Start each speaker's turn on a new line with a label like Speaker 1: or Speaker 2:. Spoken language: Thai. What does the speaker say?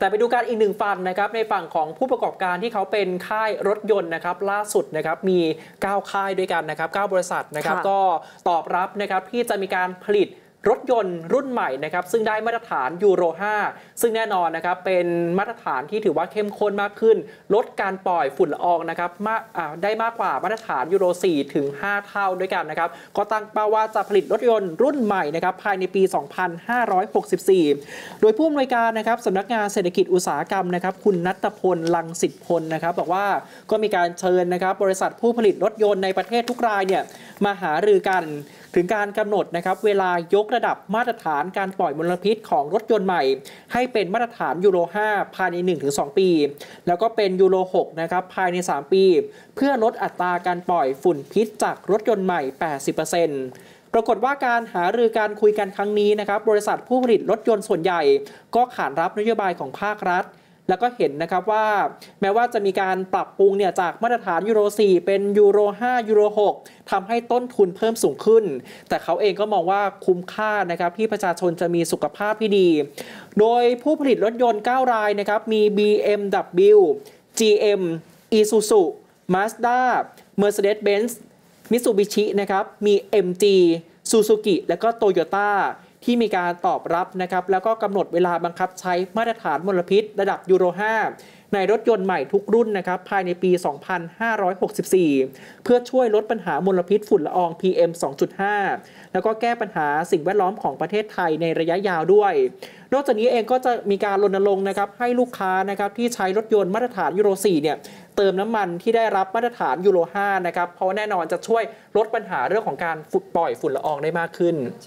Speaker 1: แต่ไปดูการอีกหนึ่งฝั่งนะครับในฝั่งของผู้ประกอบการที่เขาเป็นค่ายรถยนต์นะครับล่าสุดนะครับมี9ค่ายด้วยกันนะครับ9บริษัทนะครับก็ตอบรับนะครับที่จะมีการผลิตรถยนต์รุ่นใหม่นะครับซึ่งได้มาตรฐานยูโร5ซึ่งแน่นอนนะครับเป็นมาตรฐานที่ถือว่าเข้มข้นมากขึ้นลดการปล่อยฝุ่นละอองนะครับได้มากกว่ามาตรฐานยูโร4ถึง5เท่าด้วยกันนะครับก็ตั้งเป้าว่าจะผลิตรถยนต์รุ่นใหม่นะครับภายในปี 2564 โดยผู้อำนวยการนะครับสำนักงานเศรษฐกิจอุตสาหกรรมนะครับคุณณัฐพล ลังสิทธิพลนะครับบอกว่าก็มีการเชิญนะครับบริษัทผู้ผลิตรถยนต์ในประเทศทุกรายเนี่ยมาหารือกันถึงการกำหนดนะครับเวลายกระดับมาตรฐานการปล่อยมลพิษของรถยนต์ใหม่ให้เป็นมาตรฐานยูโร5ภายใน 1-2 ปีแล้วก็เป็นยูโร6นะครับภายใน3ปีเพื่อลดอัตราการปล่อยฝุ่นพิษจากรถยนต์ใหม่ 80%ปรากฏว่าการหารือการคุยกันครั้งนี้นะครับบริษัทผู้ผลิตรถยนต์ส่วนใหญ่ก็ขานรับนโยบายของภาครัฐแล้วก็เห็นนะครับว่าแม้ว่าจะมีการปรับปรุงเนี่ยจากมาตรฐานยูโร4เป็นยูโร5ยูโร6ทำให้ต้นทุนเพิ่มสูงขึ้นแต่เขาเองก็มองว่าคุ้มค่านะครับที่ประชาชนจะมีสุขภาพที่ดีโดยผู้ผลิตรถยนต์9รายนะครับมี BMW GM Isuzu Mazda Mercedes-Benz Mitsubishi นะครับมี MG Suzuki และก็ Toyotaที่มีการตอบรับนะครับแล้วก็กำหนดเวลาบังคับใช้มาตรฐานมลพิษระดับยูโร5ในรถยนต์ใหม่ทุกรุ่นนะครับภายในปี 2564 เพื่อช่วยลดปัญหามลพิษฝุ่นละออง PM 2.5 แล้วก็แก้ปัญหาสิ่งแวดล้อมของประเทศไทยในระยะยาวด้วยนอกจากนี้เองก็จะมีการรณรงค์นะครับให้ลูกค้านะครับที่ใช้รถยนต์มาตรฐานยูโร4เนี่ยเติมน้ำมันที่ได้รับมาตรฐานยูโร5นะครับเพราะแน่นอนจะช่วยลดปัญหาเรื่องของการปล่อยฝุ่นละอองได้มากขึ้น